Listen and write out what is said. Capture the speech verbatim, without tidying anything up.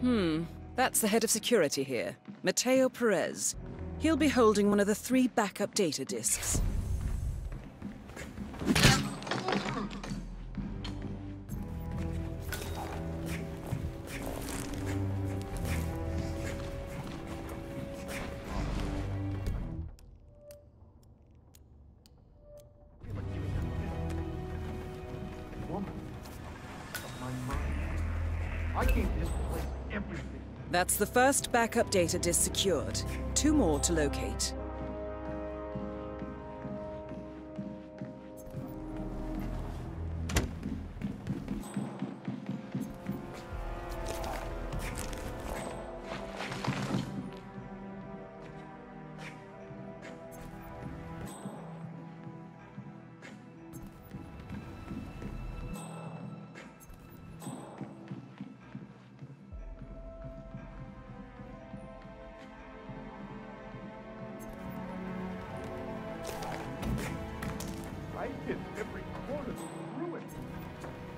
Hmm, that's the head of security here, Mateo Perez. He'll be holding one of the three backup data disks. That's the first backup data disk secured. Two more to locate. I hit every corner of the ruin.